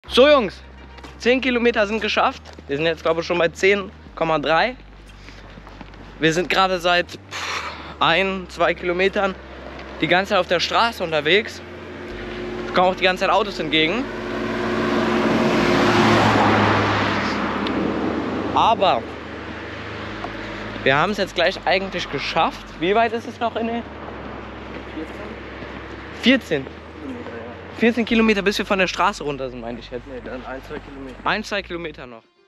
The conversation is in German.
So Jungs, 10 Kilometer sind geschafft. Wir sind jetzt glaube ich schon bei 10,3. Wir sind gerade seit 1-2 Kilometern die ganze Zeit auf der Straße unterwegs. Es kommen auch die ganze Zeit Autos entgegen. Aber wir haben es jetzt gleich eigentlich geschafft. Wie weit ist es noch, René? 14? 14 Kilometer, bis wir von der Straße runter sind, meinte ich jetzt. Nee, dann 1-2 Kilometer. 1-2 Kilometer noch.